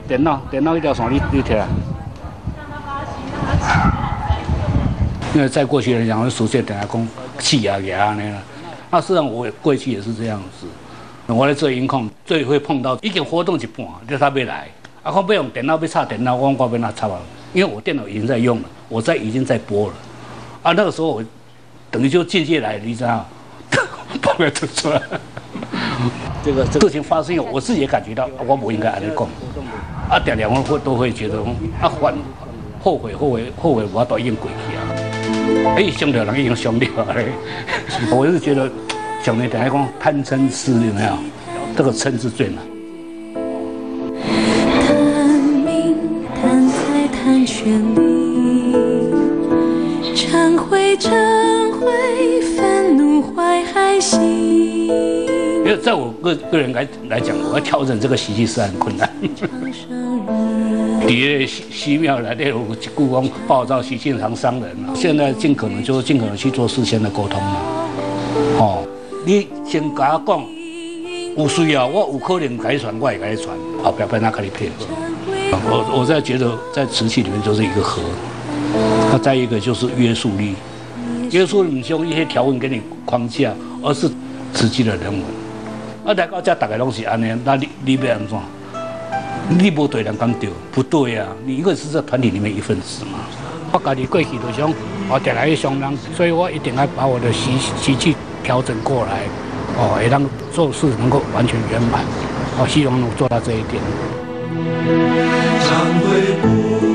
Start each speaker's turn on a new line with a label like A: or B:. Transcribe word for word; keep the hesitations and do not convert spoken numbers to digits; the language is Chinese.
A: 电脑，电脑一条线你你摕啊。因为在过去来讲，我熟悉等下讲气啊牙啊那样。那事实上我过去也是这样子。我在做音控，最会碰到已经活动一半，就他没来。啊，我要用电脑要插电脑，我我要拿插啊，因为我电脑已经在用了，我在已经在播了。啊，那个时候我等于就进界来，你知道，跑来吐出来。这个事情发生以后，我自己也感觉到，我不应该安尼讲。啊，点点我会都会觉得，啊，烦，后悔，后悔，后悔，我都已经过去啊。哎，伤到人已经伤掉了。我是觉得，像你等下讲贪嗔痴有没有？这个嗔是最难。
B: 贪名贪财贪权力，忏悔忏悔，愤怒怀害心。
A: 因为在我个个人来来讲，我要调整这个习气是很困难。底下寺庙来的有一句讲暴躁习性常伤人啊。现在尽可能就是尽可能去做事先的沟通嘛。哦，你先跟我讲，有需要我有可能给你传，我也给你传，后边别那跟你配合。我我在觉得在瓷器里面就是一个和，那再一个就是约束力。约束力不是用一些条文给你框架，而是实际的人文。啊，来到这大概拢是安尼，那你你要安怎？你无对人讲对，不对啊！你一个是在团体里面一份子嘛。我家己过去就想，我定来去商人，所以我一定要把我的习习气调整过来，哦，也让做事能够完全圆满。我希望能做到这一点。